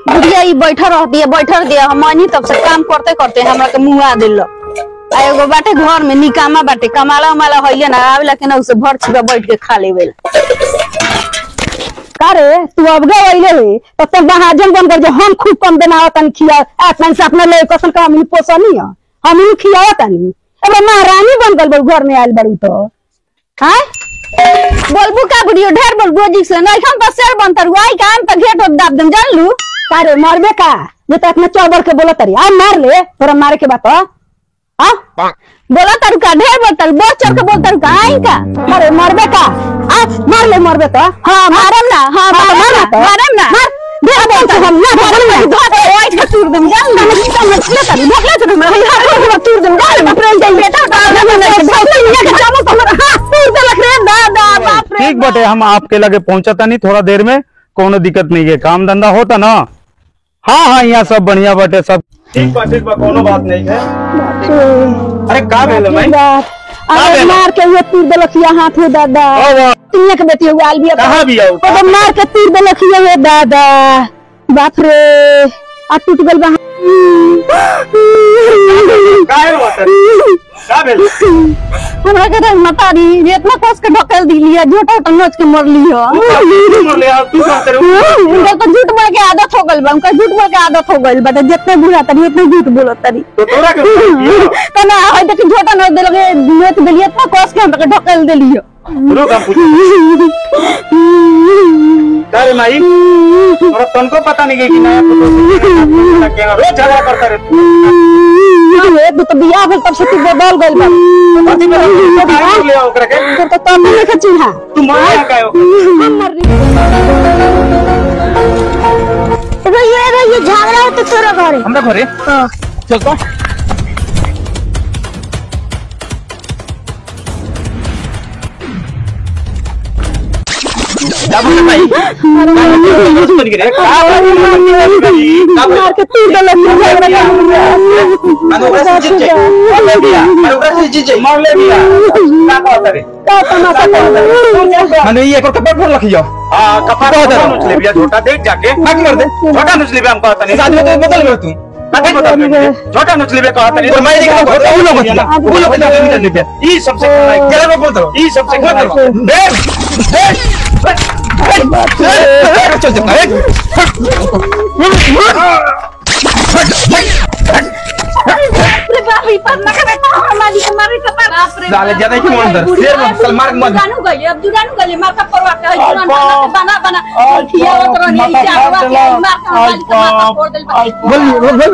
बुढ़िया ई बैठा रह दिया हम नहीं तब से काम करते करते हमरा के मुंह आ दिल एगो बाटे घर में निकामा बाटे कमाला उमाला होइए ना आवेला के ना उसे भर छिपा बैठ के खा लेवेला कारे तू अब गइले रे तो तब महाजन बन कर जो हम खूब कम देना तन खिया आत्मन से अपना ले कसन का हम पोसनी हम ही खियावा तनी अब महारानी बन गल घर में आइल बड़ी तो हां बोलबू का बुढ़ियो ढेर बोलबू जी से नहीं हम तो शेर बनतर आई काम त घेट दाब दम जान लू कारे मरबे का जे त इतना चौबर के बोलत रही आ मार ले तोरा मारे के बात हां बोला तारू का ढेर बोलतर बहुत चढ़ के बोलतर का आई का अरे मरबे का आ मार ले मरबे तो हां मारम ना हां मारम ना मार दे बोल हम ना मारम ना धो ओइ के तूर दम जान ना समझले तारी भोगले तो हमरा तूर दम गाल में प्रेम जाई बेटा ठीक बटे हम आपके लगे पहुंचता नहीं थोड़ा देर में कोनो दिक्कत नहीं है काम धंधा होता ना हाँ यहाँ सब बढ़िया बटे सब ठीक बा कोनो बात नहीं है। अरे का भेल भाई अरे मार के वो तीर दलखिया हाथ में दादा तिनिया के बेटी हुआ आल बिया कहां भी आओ तो मार के तीर दलखिया हुए दादा बाप रे आ टूट गल बा काहे बात का भेल हमरा के मतारी इतना कोस के ढकेल दिलिया झूठा तो नोच के मर लियो मर ले तू का करे उनका तो झूठ बोल के आदत हो गइल बा उनका झूठ बोल के आदत हो गइल बा जितने बुरा तरी इतने झूठ बोलत तरी तो तोरा के तो ना होय देख झूठा नोच देलगे नोच देलिए इतना कोस के हमरा के ढकेल दिलियो रुक हम पूछ अरे माई और तनको पता नहीं है कि नया फोटो क्या रोज झगड़ा करता रे तू तो बियाह भेल तब से तू बदल गइल बा कथि में ले आओ ओकरा के तो तब नहीं के चिन्हा तू मार कायो ये झगड़ा हो तो तोरा घरे हमरा घरे हां चल तो जाबू भाई बन गिरे मार के तू दलखिया मनोबरा से जीत जाए मार ले बिया का कहत रे का तमाशा कर माने ये को कपड़ पर रखियो हां कपड़ पर नोच ले बिया छोटा देख जाके भाग कर दे छोटा नोच ले बिया हम कहत नहीं आदमी तो बदल गयो तू कथि बदल छोटा नोच ले बिया कहत नहीं तो मैं देखो वो लोग निकल ले बिया ई सबसे चले में बोल दो ई सबसे खतरनाक देख चल बापरे पर ना करे तो हमारी हमारे कपार बाप रे डाले ज्यादा क्यों अंदर शेर सलमान मत जुरानू गए अब जुरानू गए मार का परवा के जुरान बना बना खियावत रहनी है चारवा के मार का वाली मार फोड़ देल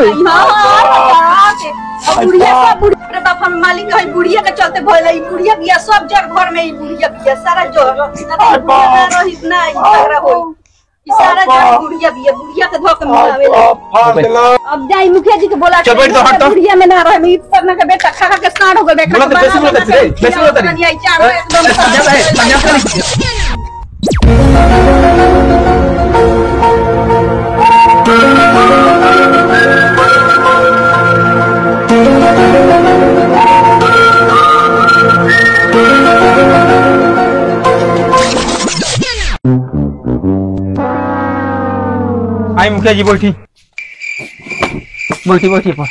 बोल बुढ़िया बाप हम मालिक है बुढ़िया के चलते भइल है बुढ़िया बिया सब जग घर में बुढ़िया बिया सारा जो रहित ना झगड़ा होई सारा जग बुढ़िया बुढ़िया के धोके मिलावेला अब जाई मुखिया जी के बोला चल बैठ तो हट तो बुढ़िया में ना रहे मी परना के बेटा खा के साड़ हो गए देखा बोला तो बेसी बोलत रे आई चार एकदम आई मुखिया जी बैठी बैठी बैठी पर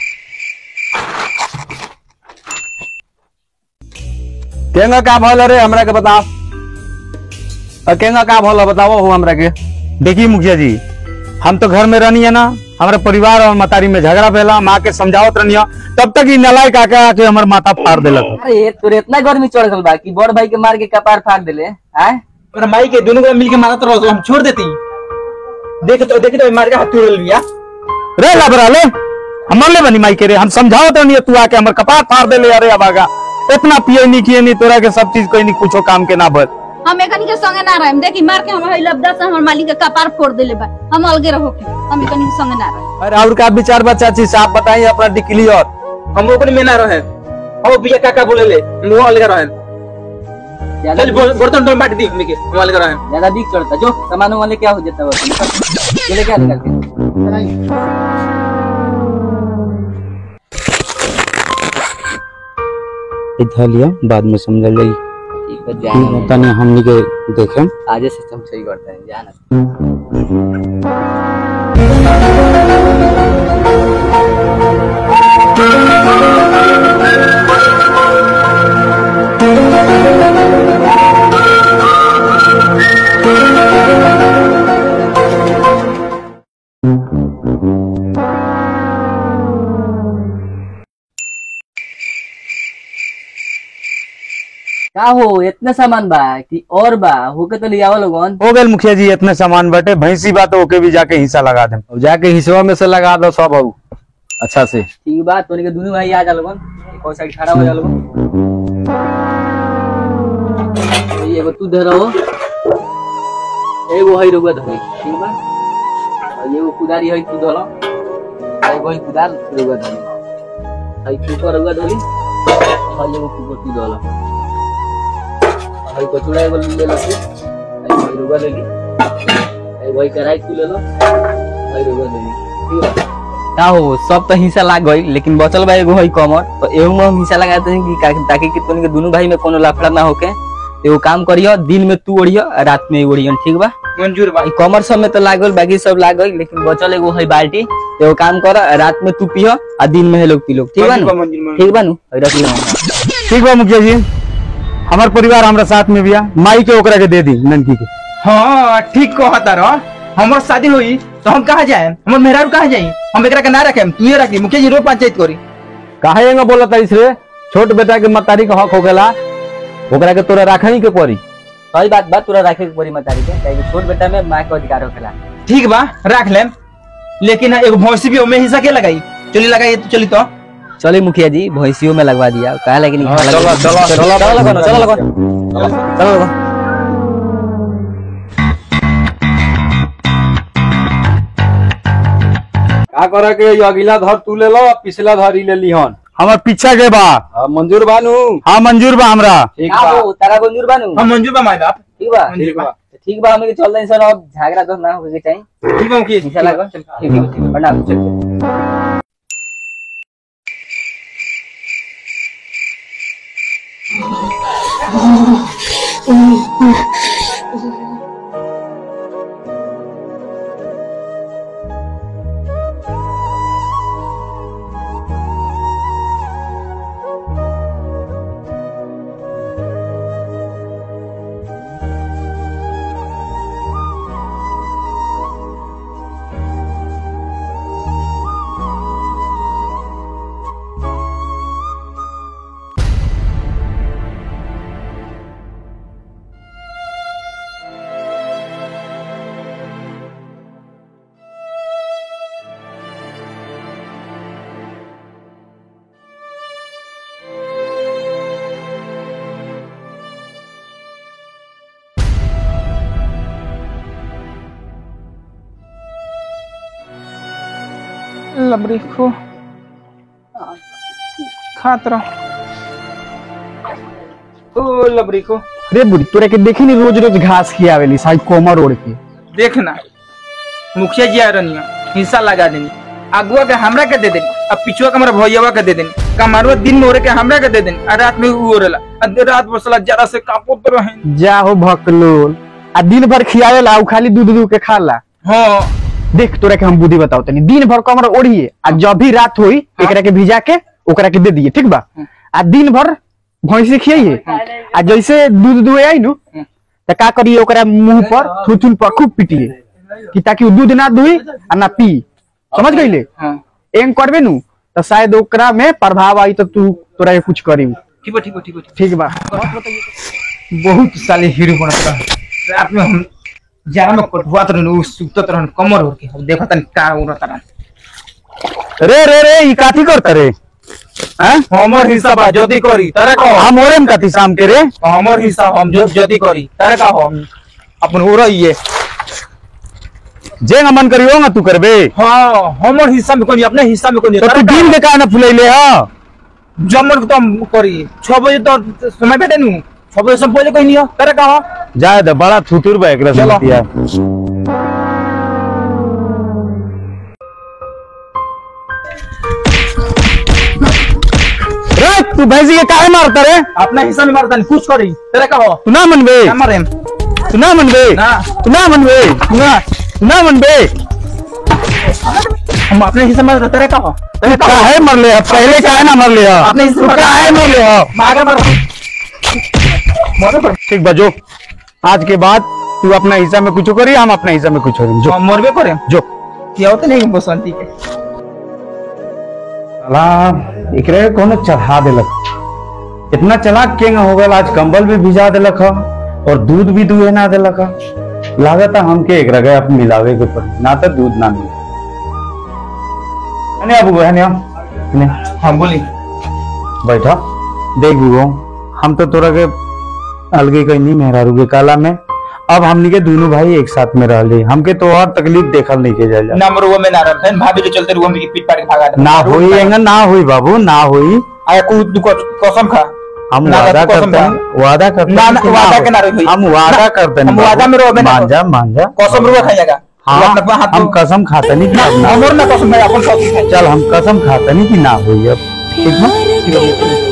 केंगा का भल रे हमरा के बताओ केंगा का भल बताओ हो हमरा के देखिए मुखिया जी हम तो घर में रहनी है ना हमारे परिवार और मतारी में झगड़ा भेला माँ के समझावत रहनी तब तक नालायक आके हमारे माथा फाड़ दिलक। अरे तोरे इतना गर्मी चढ़ गल बा कि बड़ भाई के मार के कपार फाड़ देले हैं और माई के दोनों को मिलके मारत रहो तो हम छोड़ देती देख तो मार के हाथ तोड़ लिया रे लबरा ले हम ले बनी माई के रे हम समझावत रहनी तू आके हमर कपार फाड़ दे ले अरे अबागा इतना पिए नहीं किए नहीं तोरा के सब चीज कोई नहीं कुछो काम के ना भर हम एकनी के संगे ना रहम देखी मार के हमर लबदा से हमर मालिक के कपार फोड़ देले बा हम अलगे रहो के हम एकनी के संगे ना रहे। अरे और का विचार बच्चा चीज साफ बताइए अपना डिक्ली और हम ओकरे में ना रहे हम बिया काका बोले ले मुंह अलग रहे चल बर्तन तो मार दी के मुंह अलग रहे ज्यादा दिख चढ़ता जो सामान वाले क्या हो जाता है चले क्या निकल के इधर लिया बाद में समझ जाई तने हमनी के देखें आजे सिस्टम सही करता है जाना का हो इतना सामान बा कि और बा होके तो लियावा लोगन। हो गए मुखिया जी, इतने सामान बटे भैंसी बात होके भी जाके हिस्सा लगा दे। जाके हिस्सा में से लगा दो सब हो अच्छा से। ठीक बा तोनी के दोनों भाई आ जा लोगन, कोई साइड खड़ा हो जा लोगन। तो ये एगो तू धर हो, एगो हई रुआ धरी, ठीक बा। और एगो कुदारी हई तू धर, एगो हई कुदार रुआ धरी, हई कुकर रुआ धरी, हई एगो कुकर तू धर, हई कचुड़ा एगो ले लो तू, हई रुआ ले ली, हई वही कढ़ाई तू ले लो, हई रुआ ले ली, ठीक बा। का हो सब तो हिस्सा लाग गई, लेकिन बचल बा एगो हई कमर, तो एहू में हम हिस्सा लगाते हैं कि ताकि कि तोनी के दोनों भाई में कोनो लफड़ा ना होके। एगो काम करियो, दिन में तू ओढ़ियो रात में ओढ़ियो, ठीक बा। मंजूर बा। कमर सब में तो लागल, बाकी सब लाग गई, लेकिन बचल एगो हई बाल्टी। एगो काम कर, रात में तू पियो और दिन में लोग पी लो, ठीक बा। ठीक बा नु रख लो। ठीक बा मुखिया जी, हमार परिवार हमरा साथ में बिया, माई के ओकरा के दे दी ननकी के। हाँ ठीक कहता रहो, हमार शादी हुई तो हम कहाँ जाए, हमार मेहरारू कहाँ जाई, हम एकरा के ना रखे, तू ही रखी। मुखिया जी रोज पंचायत करी। काहे एंगा बोला तारीस रे, छोट बेटा के मतारी का हक हो गेला, ओकरा के तोरा राखनी के पड़ी। सही बात बा, तोरा रखे के पड़ी मतारी के, काहे कि छोट बेटा में मां के अधिकार होखेला। ठीक बा रख लेम, लेकिन एगो भैंसी भी ओमे हिस्सा के लगाई, चली लगाई तो चली तो चले मुखिया जी भैंसियों में लगवा दिया, कहा लेकिन चलो चलो चलो चलो। का करे के अगला धर तू ले लो, पिछला धर ही ले लीहन। हमार पीछा के बा मंजूर बानू। हाँ मंजूर बा हमरा। ठीक का बा, हो तारा मंजूर बानू। हम मंजूर बा माई बाप। ठीक बा ठीक बा। ठीक बा, हमें के चल दे सर, अब झगड़ा तो ना होके चाहिए। ठीक बा मुखिया जी। हिस्सा लगा, ठीक है प्रणाम। लबड़ी को खात रहो। ओ लबड़ी को रे बुढ़ी तोरा के देखी नहीं रोज रोज घास खियावेली साई कोमर ओढ़ के। देखना मुखिया जी आ रही हिस्सा लगा देनी, अगुआ के हमरा के दे देनी, अब पिछुआ के हमारा भैया के दे देनी, कमारुआ दिन में ओरे के हमरा के दे देनी, और रात में ऊ ओरेला, रात बसला जरा से कांपत रहे। जा हो भकलोल, आ दिन भर खियावेला उ खाली दूध दूध के खाला। हाँ देख तोरा के हम बुद्धि बताओ तनी, दिन भर कमर ओढ़िए आ जब भी रात होई एकरा के भिजा के ओकरा के दे दिए, ठीक बा। आ दिन भर भैंसी खियाइए, आ जैसे दूध दुहे आई नु त का करिए ओकरा मुंह पर थुथुन पर खूब पीटिए कि ताकि उ दूध ना दुही आ ना पी, समझ गइले। एंग करबे नु त शायद ओकरा में प्रभाव आई तो तू तोरा के कुछ करी। ठीक बा ठीक बा ठीक बा ठीक बा। बहुत साले हीरो बनत रहा, रात में हम जरा में कटवात रहन, सुतत रहन कमर ओढ़ के, अब देखत तनी का उड़त रहन। रे रे रे ई काठी करत रे हैं? हमर हिस्सा बा जदी करी तारा का हम ओरेम काठी शाम के रे। हमर हिस्सा हम जदी करी तारा का हम अपन ओरइए। जे मन करियो ना तू करबे। हां हमर हिस्सा में कोनी, अपने हिस्सा में कोनी, तो तू दिन के का ना फुलैले ह जमन तो हम करी 6 बजे तो समय बैठे नु, 6 बजे से पहले कोई नहीं हो तारा का जाए दे, बड़ा थुतुर बा एकरा से दिया। रे तू भैंसी के काहे मारता रे? अपना हिस्सा में मारता नहीं, कुछ करी तेरा का हो तू ना मनबे, ना मारे तू ना मनबे, ना तू ना मनबे, तू ना मनबे। हम अपने हिस्सा में तेरा का हो, तेरा का काहे मर ले पहले, काहे ना मर ले अपने हिस्से में काहे मर ले मार मार। ठीक बा, जो आज के बाद तू अपना हिस्सा में कुछ करी, हम अपना हिस्सा में कुछ करी। जो मरबे करे जो क्या होते नहीं बसंती के साला एकरे कोनो चढ़ा देलक। इतना चलाक केंग हो गल, आज कंबल भी भिजा देलक ह और दूध भी दुहे ना देलक ह। लागत है हमके एकरा गए अब मिलावे के ऊपर ना तो दूध ना मिले। अने अब है ने हाँ बोली बैठा देख वो हम तो तोरा के अलगे कहीं नहीं मेहरारू के काला में अब हमनी के दोनों भाई एक साथ में रह ली हमके तो और तकलीफ देखल नहीं के जाए ना मरो में ना रहन भाभी के चलते रुआ में पीट पाट के भागा दे। ना होई एंगा ना होई बाबू ना होई। आया तू कसम खा हम ना वादा कसम करते खा। हैं वादा करते ना हैं ना कि वादा हो। के ना रही हम वादा करते हैं हम वादा में रहो मान जा मान जा कसम रुआ खाएगा हाँ हम कसम खाते नहीं कि अब ना हमर ना कसम है अपन कसम खाए चल हम कसम खाते नहीं कि ना होई अब ठीक है।